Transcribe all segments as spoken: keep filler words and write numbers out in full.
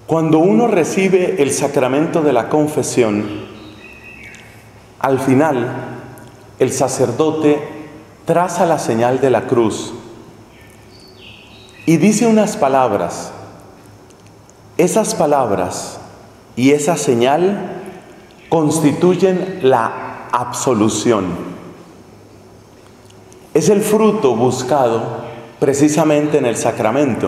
Cuando uno recibe el sacramento de la confesión, al final el sacerdote traza la señal de la cruz y dice unas palabras. Esas palabras y esa señal constituyen la absolución. Es el fruto buscado precisamente en el sacramento.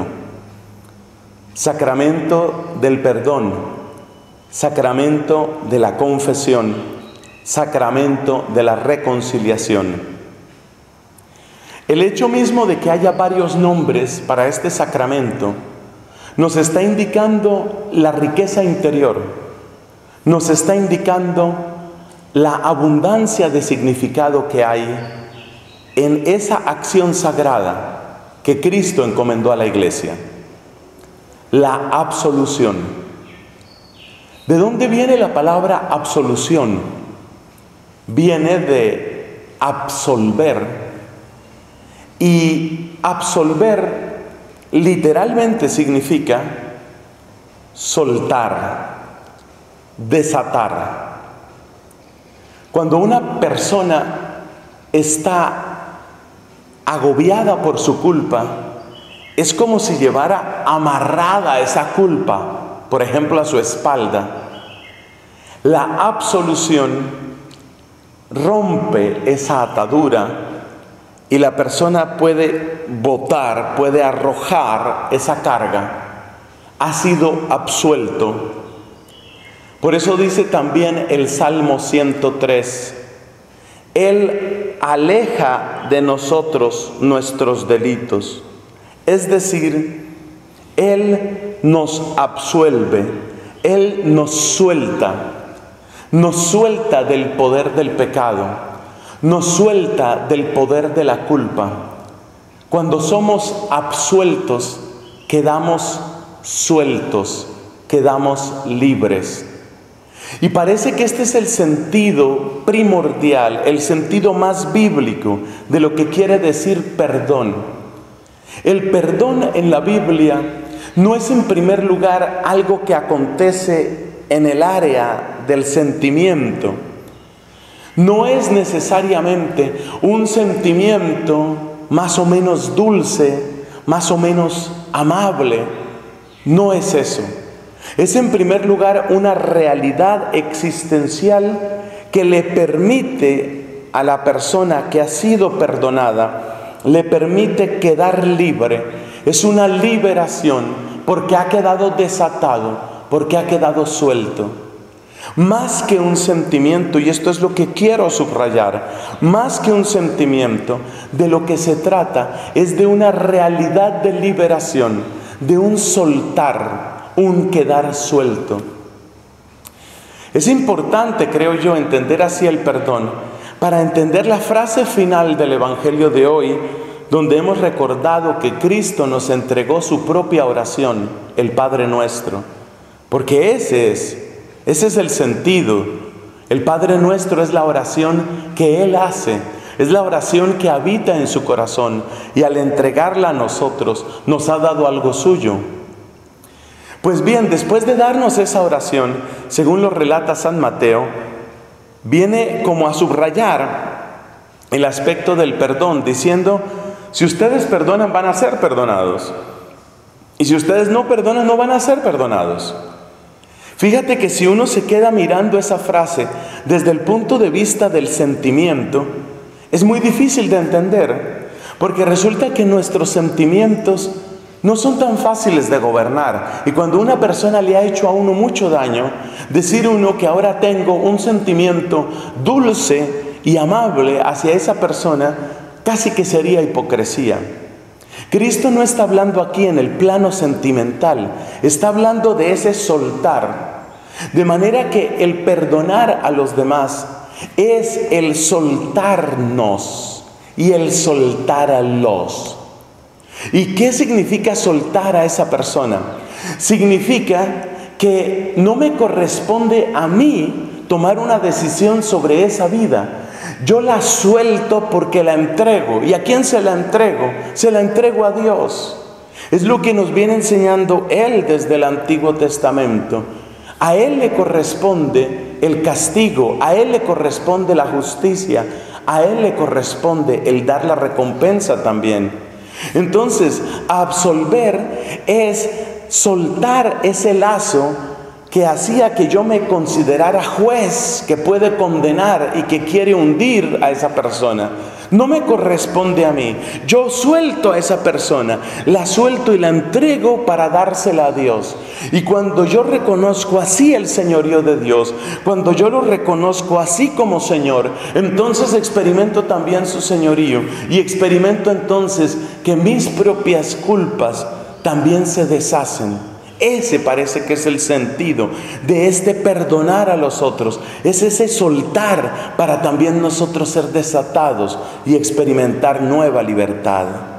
Sacramento del perdón, sacramento de la confesión, sacramento de la reconciliación. El hecho mismo de que haya varios nombres para este sacramento nos está indicando la riqueza interior, nos está indicando la abundancia de significado que hay en esa acción sagrada que Cristo encomendó a la Iglesia. La absolución. ¿De dónde viene la palabra absolución? Viene de absolver. Y absolver literalmente significa soltar, desatar. Cuando una persona está agobiada por su culpa, es como si llevara amarrada esa culpa, por ejemplo, a su espalda. La absolución rompe esa atadura y la persona puede botar, puede arrojar esa carga. Ha sido absuelto. Por eso dice también el Salmo ciento tres, Él aleja de nosotros nuestros delitos. Es decir, Él nos absuelve, Él nos suelta, nos suelta del poder del pecado, nos suelta del poder de la culpa. Cuando somos absueltos, quedamos sueltos, quedamos libres. Y parece que este es el sentido primordial, el sentido más bíblico de lo que quiere decir perdón. El perdón en la Biblia no es en primer lugar algo que acontece en el área del sentimiento. No es necesariamente un sentimiento más o menos dulce, más o menos amable. No es eso. Es en primer lugar una realidad existencial que le permite a la persona que ha sido perdonada, le permite quedar libre. Es una liberación porque ha quedado desatado, porque ha quedado suelto. Más que un sentimiento, y esto es lo que quiero subrayar, más que un sentimiento, de lo que se trata es de una realidad de liberación, de un soltar, un quedar suelto. Es importante, creo yo, entender así el perdón, para entender la frase final del Evangelio de hoy, donde hemos recordado que Cristo nos entregó su propia oración, el Padre Nuestro. Porque ese es, ese es el sentido. El Padre Nuestro es la oración que Él hace, es la oración que habita en su corazón, y al entregarla a nosotros, nos ha dado algo suyo. Pues bien, después de darnos esa oración, según lo relata San Mateo, viene como a subrayar el aspecto del perdón, diciendo, si ustedes perdonan van a ser perdonados, y si ustedes no perdonan no van a ser perdonados. Fíjate que si uno se queda mirando esa frase desde el punto de vista del sentimiento, es muy difícil de entender, porque resulta que nuestros sentimientos no son tan fáciles de gobernar. Y cuando una persona le ha hecho a uno mucho daño, decir uno que ahora tengo un sentimiento dulce y amable hacia esa persona, casi que sería hipocresía. Cristo no está hablando aquí en el plano sentimental, está hablando de ese soltar. De manera que el perdonar a los demás es el soltarnos y el soltar a los. ¿Y qué significa soltar a esa persona? Significa que no me corresponde a mí tomar una decisión sobre esa vida. Yo la suelto porque la entrego. ¿Y a quién se la entrego? Se la entrego a Dios. Es lo que nos viene enseñando Él desde el Antiguo Testamento. A Él le corresponde el castigo, a Él le corresponde la justicia, a Él le corresponde el dar la recompensa también. Entonces, absolver es soltar ese lazo que hacía que yo me considerara juez, que puede condenar y que quiere hundir a esa persona. No me corresponde a mí. Yo suelto a esa persona, la suelto y la entrego para dársela a Dios. Y cuando yo reconozco así el señorío de Dios, cuando yo lo reconozco así como Señor, entonces experimento también su señorío y experimento entonces que mis propias culpas también se deshacen. Ese parece que es el sentido de este perdonar a los otros. Es ese soltar para también nosotros ser desatados y experimentar nueva libertad.